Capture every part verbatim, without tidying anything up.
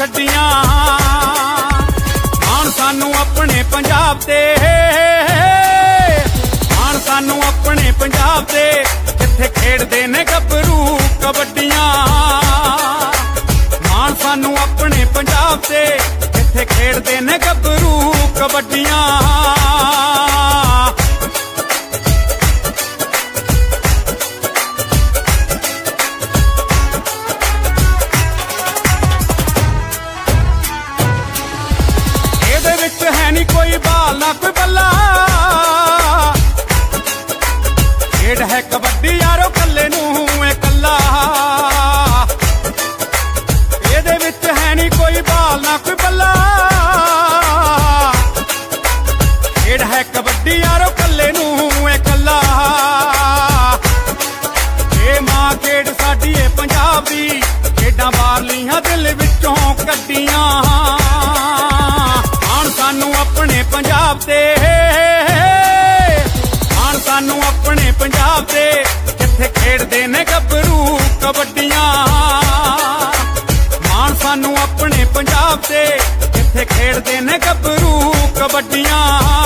कबड्डियां। आण सानू अपने पंजाब ते, आण सानू अपने पंजाब ते, जिथे खेडदे ने गभरू कबड्डियां। आण सानू अपने पंजाब ते, जिथे खेडदे ने गभरू कबड्डियां। है नी कोई बाल ना कोई बल्ला, खेड है कबड्डी यारो कल्ले नू कल्ला। एदे विच है नी कोई बाल ना कोई बल्ला, खेड है कबड्डी यारो कल्ले नू कल्ला। ए मां खेड साडी ए पंजाब दी, खेडां बाहरलियां दिल विचों कड्डियां। सानू अपने पंजाब ते, आण सानू अपने पंजाब ते, जिथे खेडदे ने गभरू कबड्डियां। आण सानू अपने पंजाब ते, जिथे खेडदे ने गभरू कबड्डियां।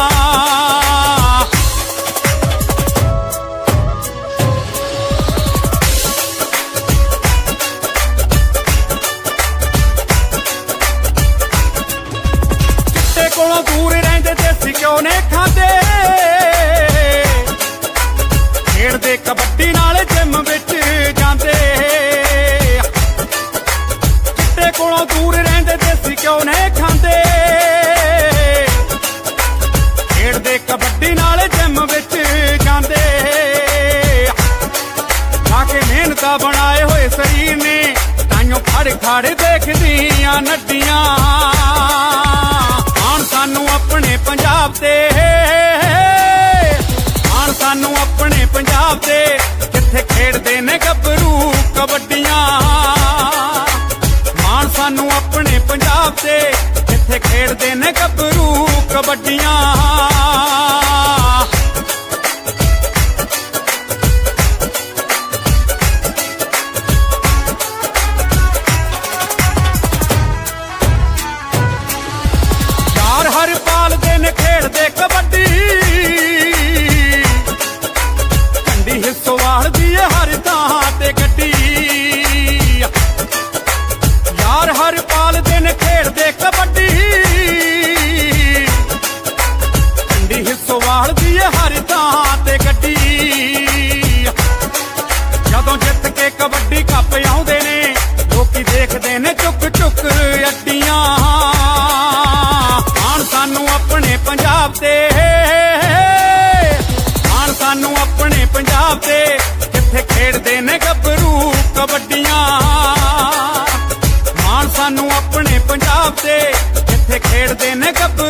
कोलों दूर रहिंदे देसी घ्यो ने खांदे, खेडदे कबड्डी नाल जिम विच जांदे। चिट्टे कोलों दूर रहिंदे देसी घ्यो ने खांदे, खेडदे कबड्डी नाल जिम विच जांदे। आके मेहनत बनाए होए शरीर ने, ताइयों खड़ खड़ देखदियां नड्डियां। आण सानू अपने पंजाब ते, आण सानू अपने पंजाब ते, जिथे खेडदे ने गभरू कबड्डियां। आण सानू अपने पंजाब ते, जिथे खेडदे ने गभरू कबड्डियां। हर पाल दिन खेडदे कबड्डी, झंडी हिस्सोवाल दी हर थां ते गड्डी। यार हर पाल दिन खेडदे कबड्डी, झंडी हिस्सोवाल दी हर थां ते गड्डी। जदों जित के कबड्डी कप आउंदे ने, लोकी देखदे ने चुक चुक अड्डियां। आण सानू अपने पंजाब ते, आण सानू अपने पंजाब ते, जिथे खेडदे ने गभरू कबड्डियां। आण सानू अपने पंजाब ते, जिथे खेडदे ने गभरू